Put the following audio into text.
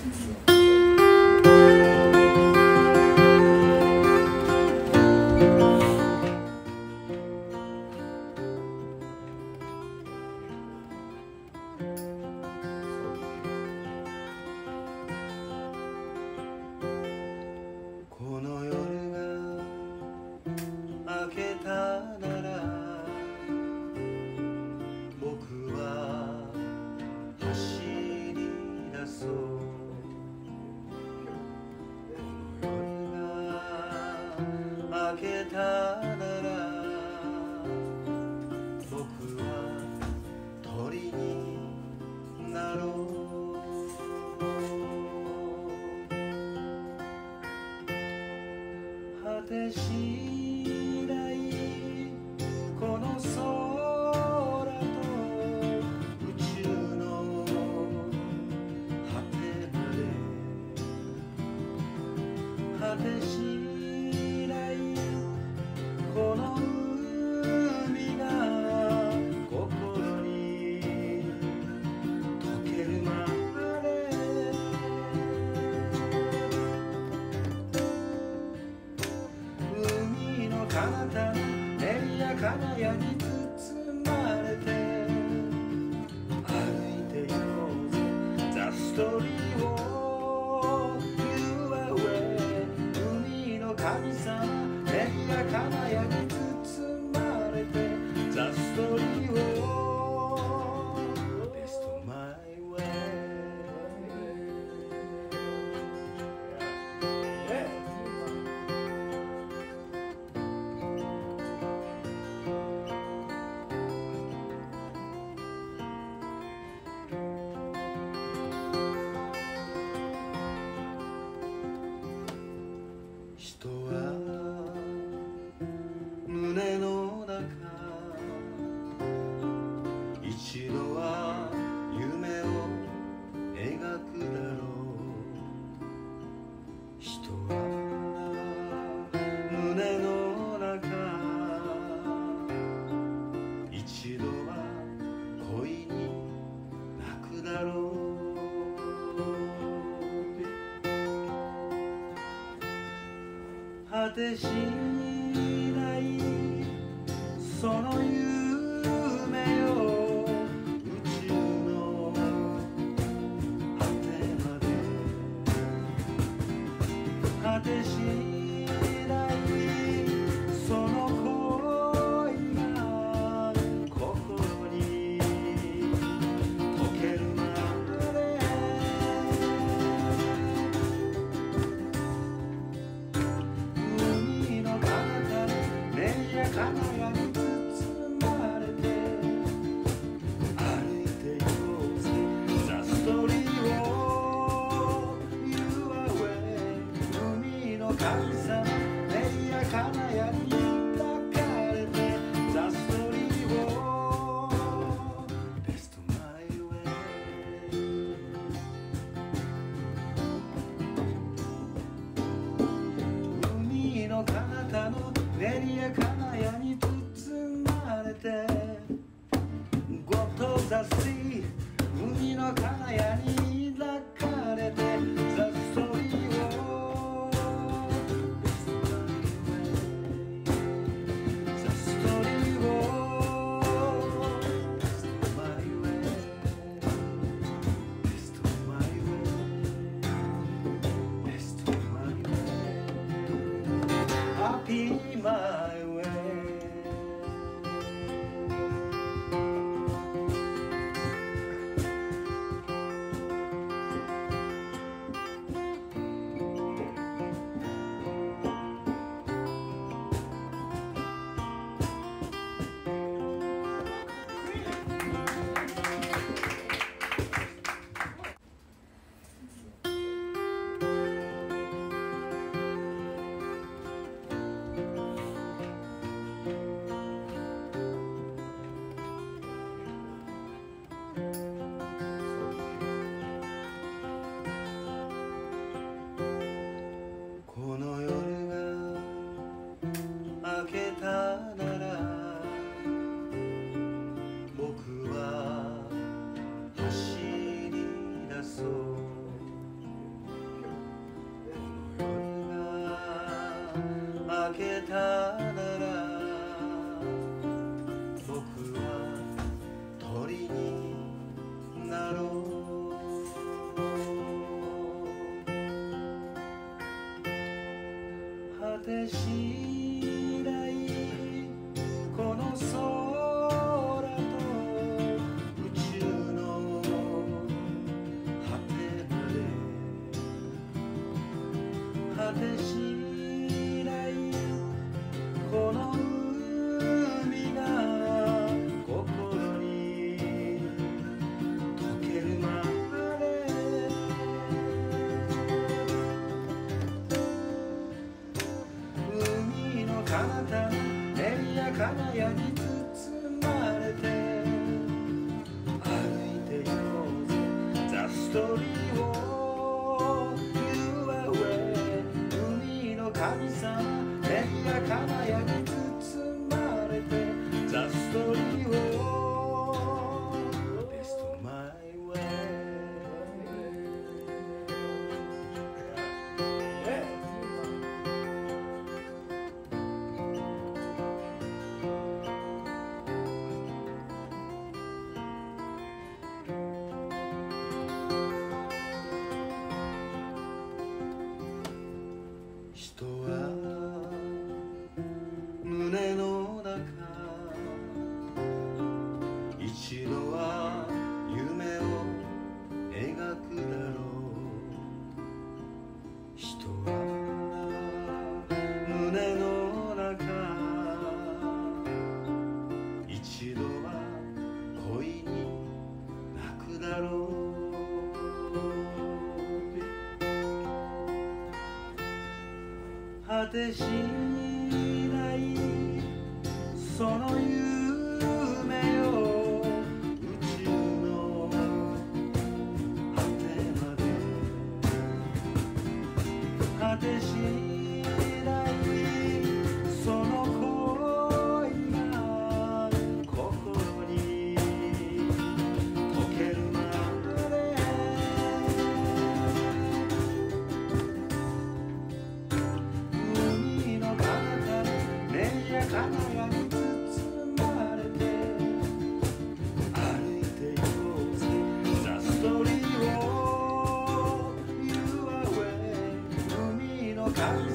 この夜が明けたなら僕は走り出そう。この夜が明けたなら僕は鳥になろう。果てしないこの空と宇宙の果てまで、果てしないこの海が心に溶けるまで、海の彼方の練りや金谷に包まれて歩いて行こうぜ The story of your way。 海の神様練りや金谷に包まれて The story of best my way。人は胸の中一度は夢を描くだろう。人は胸の中一度は恋に泣くだろう。果てしないその夢よ宇宙の果てまで、果てしないその恋が心に溶けるまで、海の彼方で練りや金谷に包まれて歩いて行こうぜ The story of your way。 海の彼果てしないこの海が心に溶けるまで海の彼方練りや金谷に包まれて歩いて行こうぜ The Storyを You are way 海の神様練りや金谷に包まれて The Story を Best My Way 人は胸の中一度は夢を描くだろう人は胸の中一度は恋に泣くだろう果てしないその夢を宇宙の果てまで果てしないその恋が心に溶けるまで金谷に包まれて歩いて行こうぜ The Story を You are way 海の神様